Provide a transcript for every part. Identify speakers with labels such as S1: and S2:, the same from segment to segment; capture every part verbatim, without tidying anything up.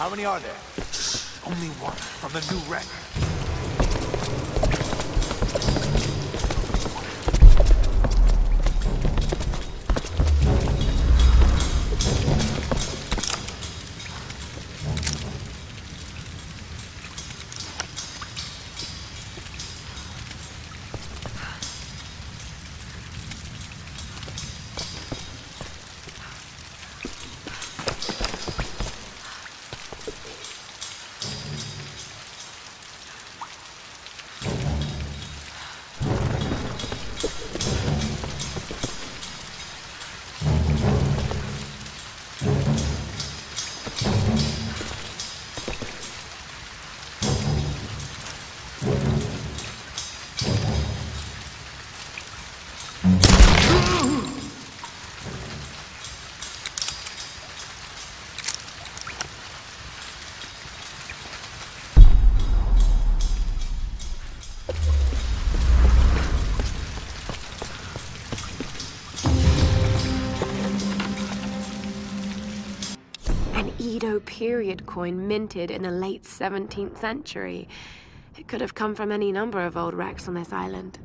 S1: How many are there? Only one from the new wreck.
S2: Edo period coin minted in the late seventeenth century. It could have come from any number of old wrecks on this island.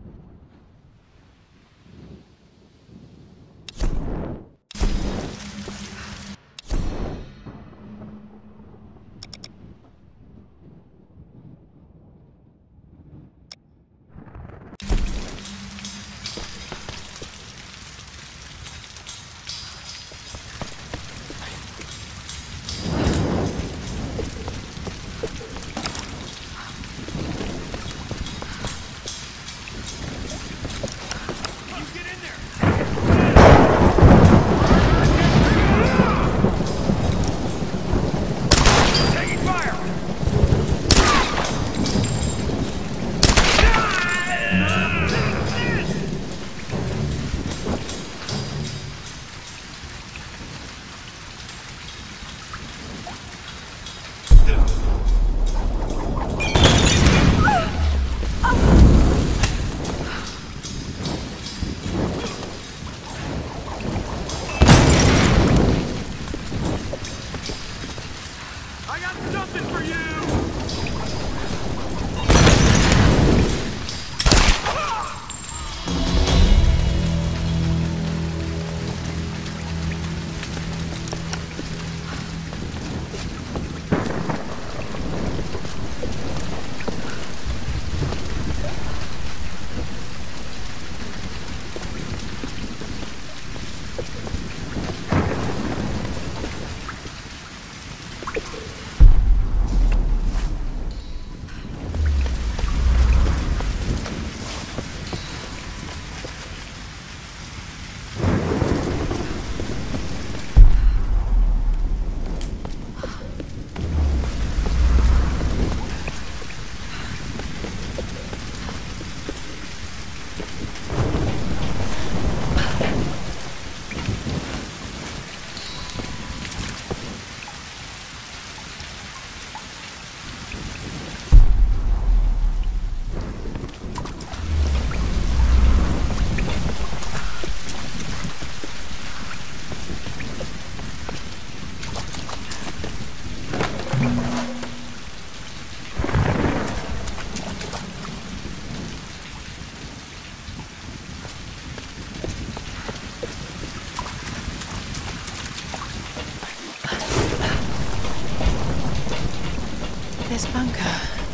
S2: This bunker.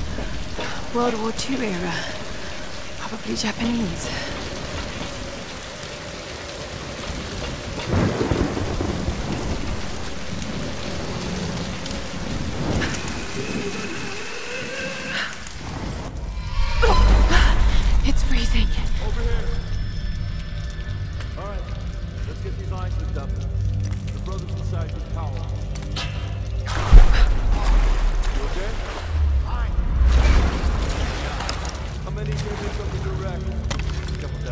S2: World War Two era. Probably Japanese. It's freezing.
S1: Over here. All right, let's get these lines hooked up. The brothers inside your power. You okay? Fine. How many can we make up in the rack? Come on.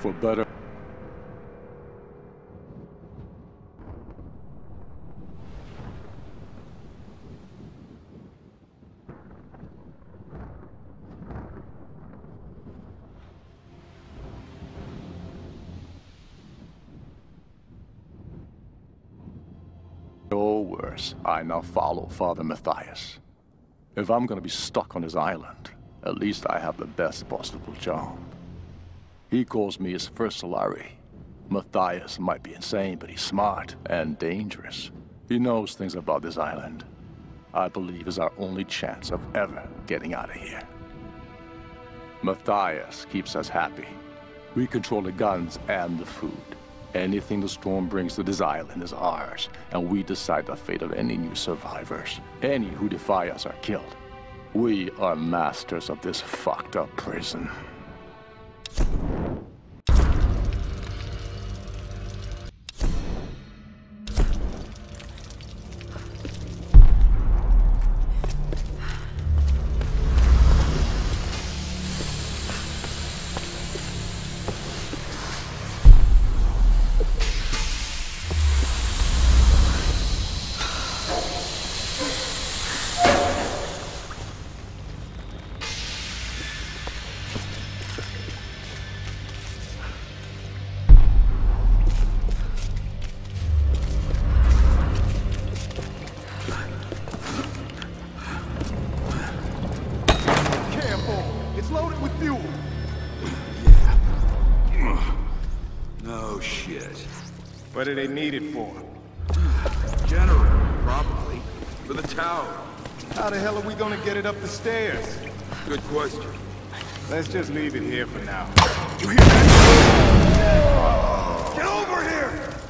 S3: For better. Or worse, I now follow Father Matthias. If I'm gonna be stuck on his island, at least I have the best possible job. He calls me his first salary. Matthias might be insane, but he's smart and dangerous. He knows things about this island. I believe is our only chance of ever getting out of here. Matthias keeps us happy. We control the guns and the food. Anything the storm brings to this island is ours, and we decide the fate of any new survivors. Any who defy us are killed. We are masters of this fucked up prison.
S4: What do they need it for?
S5: Generator, probably. For the tower.
S4: How the hell are we gonna get it up the stairs?
S5: Good question.
S4: Let's just leave it here for now.
S5: You hear that? Get over here!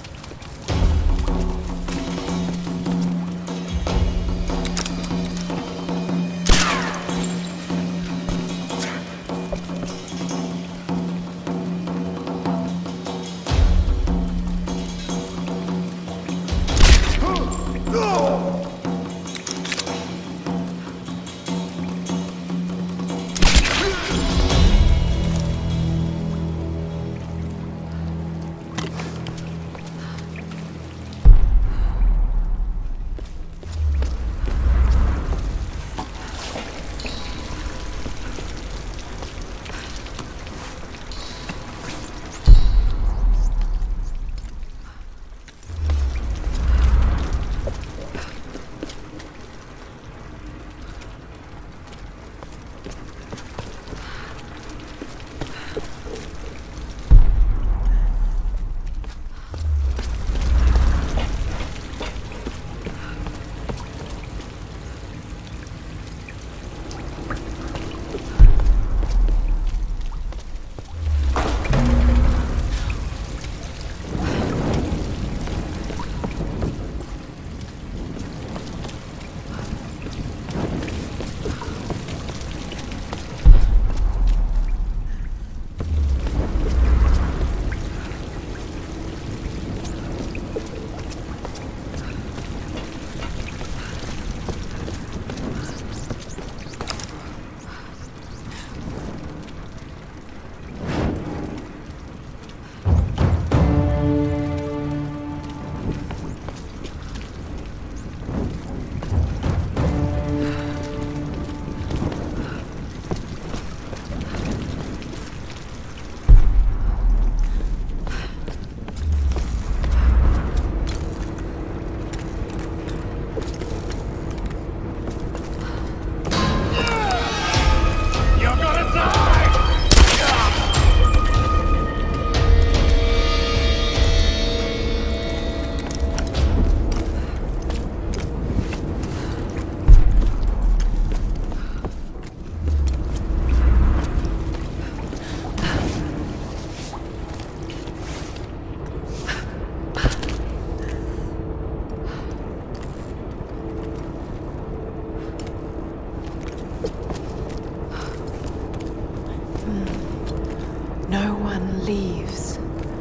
S2: No one leaves.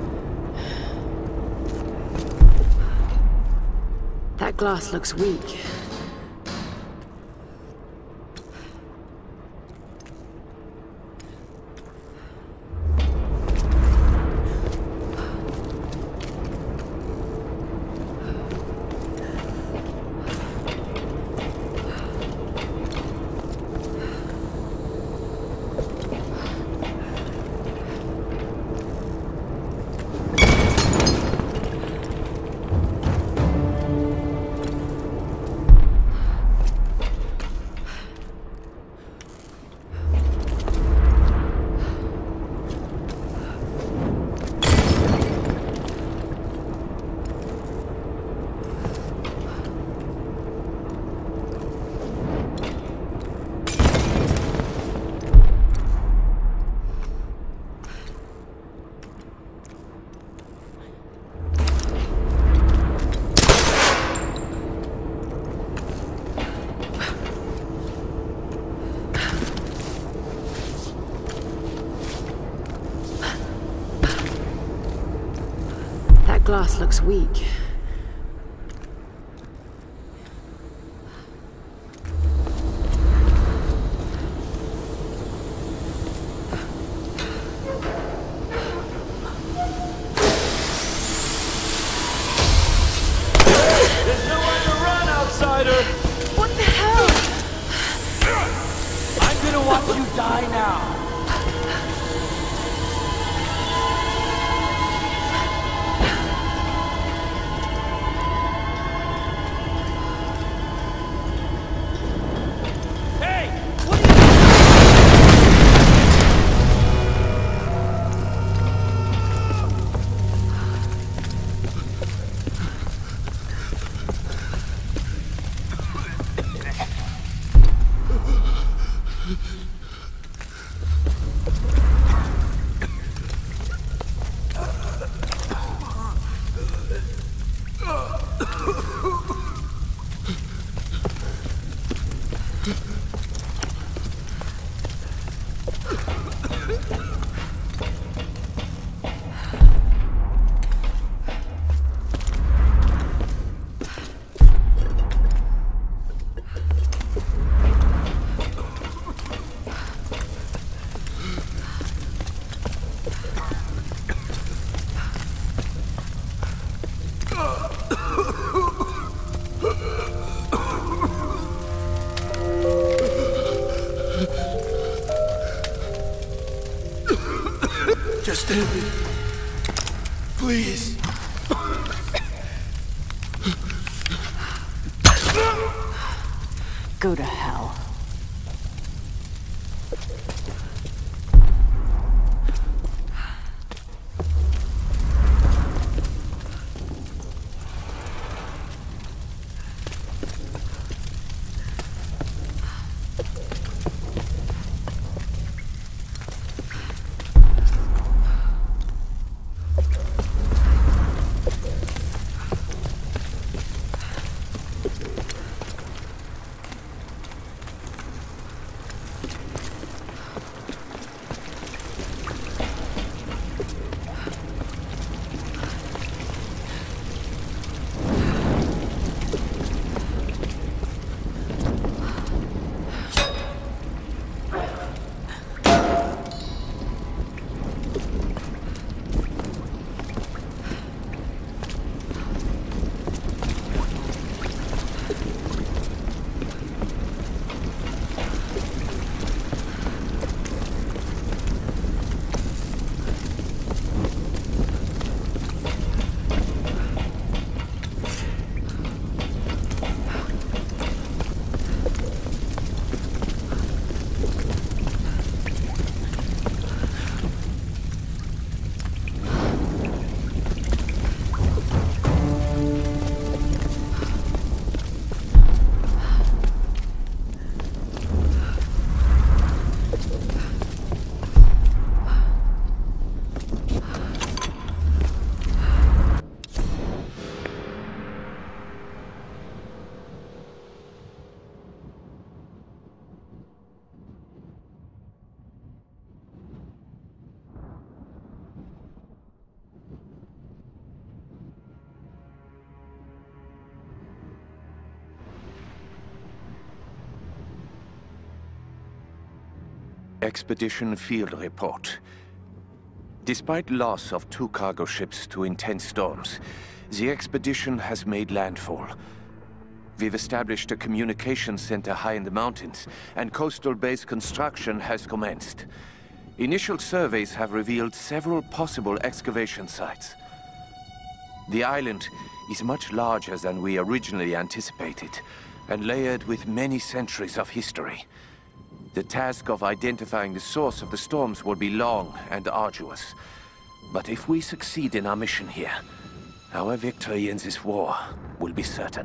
S2: That glass looks weak. That glass looks weak.
S1: There's nowhere to run, outsider!
S2: What the hell?
S1: I'm gonna watch you die now!
S5: Just end it. Please.
S2: Go to hell.
S6: Expedition Field Report. Despite loss of two cargo ships to intense storms, the expedition has made landfall. We've established a communication center high in the mountains, and coastal base construction has commenced. Initial surveys have revealed several possible excavation sites. The island is much larger than we originally anticipated, and layered with many centuries of history. The task of identifying the source of the storms will be long and arduous. But if we succeed in our mission here, our victory in this war will be certain.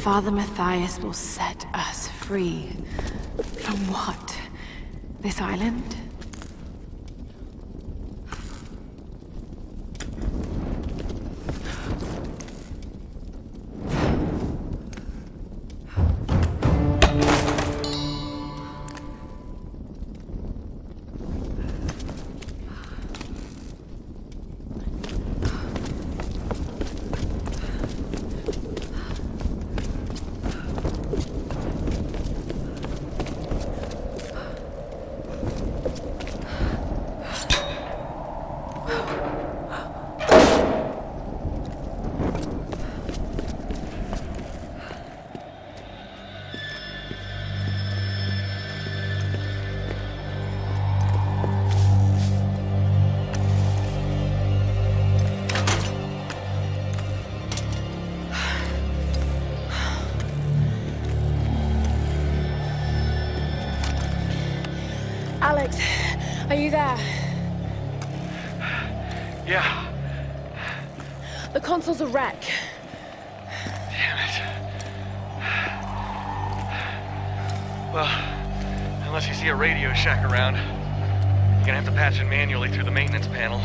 S2: Father Matthias will set us free. From what? This island? Alex, are you there?
S7: Yeah.
S2: The console's a wreck.
S7: Damn it. Well, unless you see a Radio Shack around, you're gonna have to patch it manually through the maintenance panel.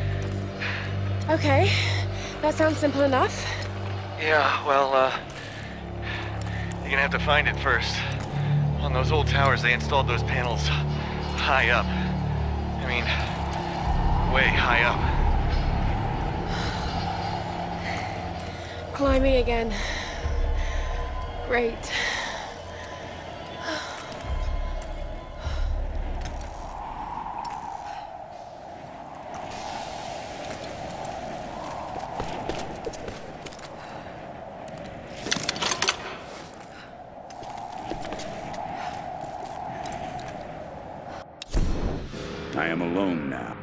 S2: Okay, that sounds simple enough.
S7: Yeah, well, uh, you're gonna have to find it first. On those old towers, they installed those panels high up. I mean, way high up.
S2: Climbing again. Great.
S8: I am alone now.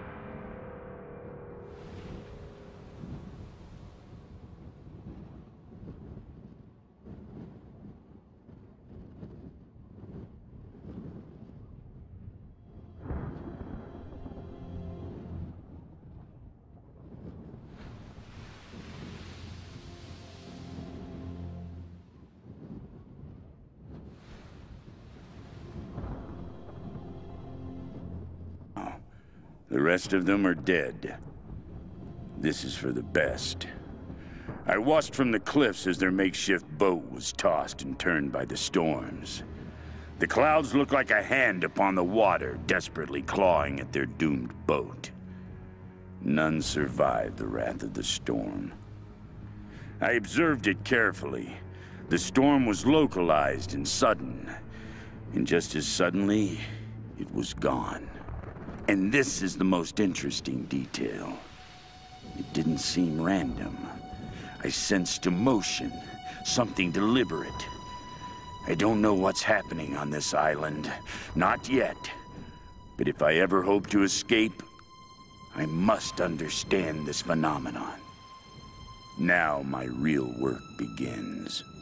S8: The rest of them are dead. This is for the best. I watched from the cliffs as their makeshift boat was tossed and turned by the storms. The clouds looked like a hand upon the water, desperately clawing at their doomed boat. None survived the wrath of the storm. I observed it carefully. The storm was localized and sudden. And just as suddenly, it was gone. And this is the most interesting detail. It didn't seem random. I sensed emotion, something deliberate. I don't know what's happening on this island, not yet. But if I ever hope to escape, I must understand this phenomenon. Now my real work begins.